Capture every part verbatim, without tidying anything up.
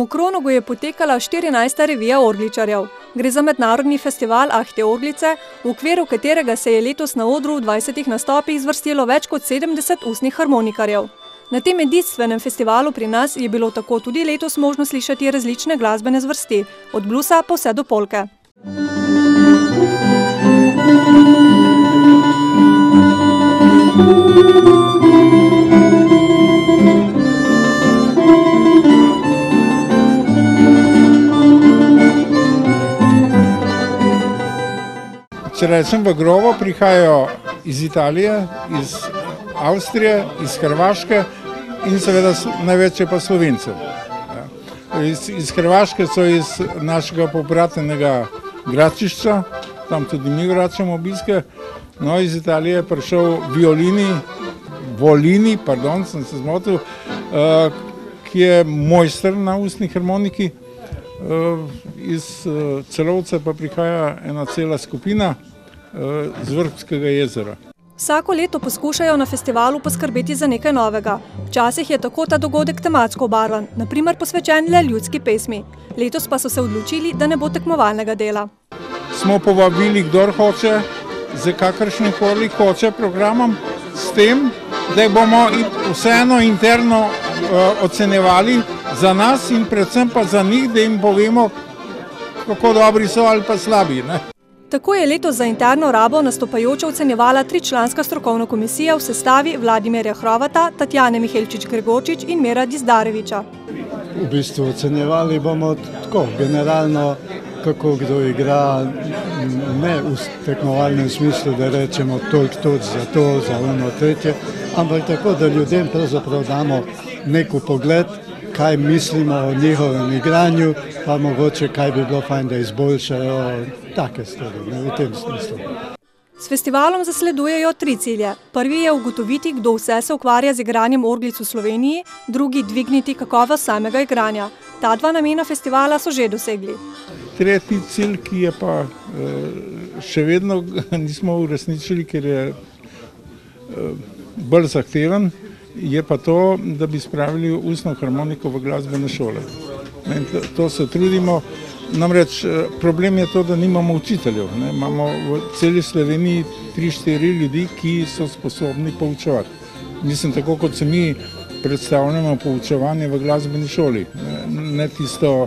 Mokronogu je potekala štirinajsta revija orgličarjev. Gre za mednarodni festival Ahte Orglice, v okviru katerega se je letos na odru v dvajsetih nastopih zvrstilo več kot sedemdeset ustnih harmonikarjev. Na tem edinstvenem festivalu pri nas je bilo tako tudi letos možno slišati različne glasbene zvrsti, od bluesa pa vse do polke. Če rečem v grobo, prihajajo iz Italije, iz Avstrije, iz Hrvaške in seveda največje pa Slovencev. Iz, iz Hrvaške so iz našega pobratenega Gračišča, tam tudi mi vračamo obiske. No, iz Italije je prišel violini, Volini, pardon, sem se zmotil, ki je mojster na ustni harmoniki. Iz Celovca pa prihaja ena cela skupina z Vrbskega jezera. Vsako leto poskušajo na festivalu poskrbeti za nekaj novega. Včasih je tako ta dogodek tematsko obarvan, na primer posvečen le ljudski pesmi. Letos pa so se odločili, da ne bo tekmovalnega dela. Smo povabili, kdor hoče, za kakršnim koli hoče programom, s tem, da bomo vseeno interno ocenjevali za nas in predvsem pa za njih, da jim povemo, kako dobri so ali pa slabi, ne? Tako je letos za interno rabo nastopajoča ocenjevala tričlanska strokovna komisija v sestavi Vladimirja Hrovata, Tatjane Mihelčič-Gregorčič in Mira Dizdareviča. V bistvu ocenjevali bomo tako, generalno, kako kdo igra, ne v tekmovalnem smislu, da rečemo toliko toč za to, za ono tretje, ampak tako, da ljudem pravzaprav damo nek pogled, kaj mislimo o njihovem igranju, pa mogoče kaj bi bilo fajn, da izboljšajo take stvari, ne, v tem smislu. S festivalom zasledujejo tri cilje. Prvi je ugotoviti, kdo vse se ukvarja z igranjem orglic v Sloveniji, drugi dvigniti kakovost samega igranja. Ta dva namena festivala so že dosegli. Tretji cilj, ki je pa še vedno nismo uresničili, ker je bolj zahteven, je pa to, da bi spravili ustno harmoniko v glasbene šole. To se trudimo. Namreč problem je to, da nimamo učiteljev. Imamo v celi Sloveniji tri, štiri ljudi, ki so sposobni poučevati. Mislim, tako kot se mi predstavljamo poučevanje v glasbeni šoli. Ne tisto,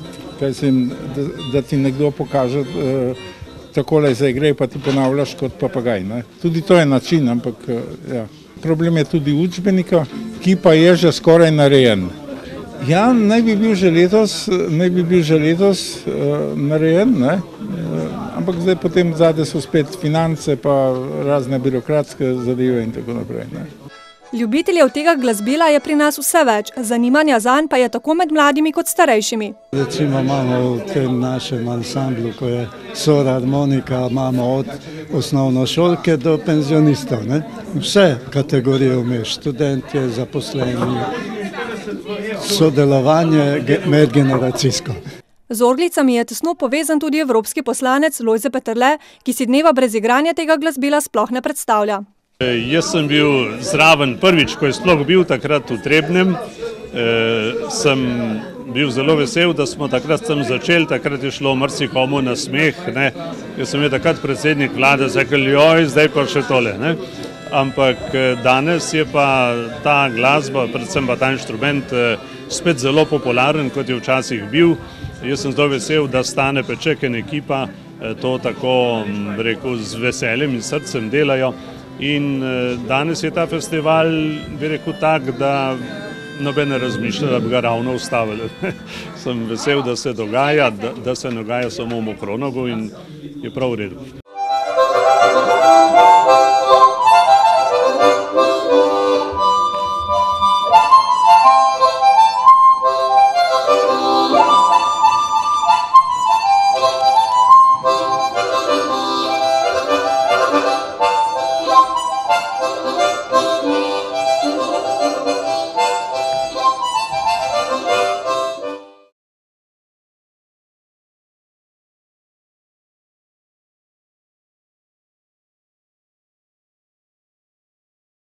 da ti nekdo pokaže, takole zaigrej, pa ti ponavljaš kot papagaj. Tudi to je način, ampak ja. Problem je tudi učbenika, ki pa je že skoraj narejen. Ja, naj bi bil že letos, naj bi bil že letos uh, narejen, ne? Uh, ampak zdaj potem zadaj so spet finance, pa razne birokratske zadeve in tako naprej. Ne? Ljubiteljev tega glasbila je pri nas vse več, zanimanja zanj pa je tako med mladimi kot starejšimi. Recimo imamo v tem našem ansamblu, ko je sora harmonika, imamo od osnovnošolke do penzionistov, ne? Vse kategorije vmeš, študentje, zaposleni, sodelovanje medgeneracijsko. Z orglicami je tesno povezan tudi evropski poslanec Lojze Peterle, ki si dneva brez igranja tega glasbila sploh ne predstavlja. Jaz sem bil zraven prvič, ko je sploh bil takrat v Trebnjem. Sem bil zelo vesel, da smo takrat sem začeli, takrat je šlo marsikomu na smeh. Jaz sem je takrat predsednik vlade rekel, joj, zdaj pa še tole. Ampak danes je pa ta glasba, predvsem pa ta inštrument, spet zelo popularen, kot je včasih bil. Jaz sem zelo vesel, da Stane Peček in ekipa to tako, rekel, z veseljem in srcem delajo. In danes je ta festival, bi rekel, tak, da noben ne razmišlja, da bi ga ravno ustavili. Sem vesel, da se dogaja, da, da se dogaja samo v Mokronogu in je prav v redu.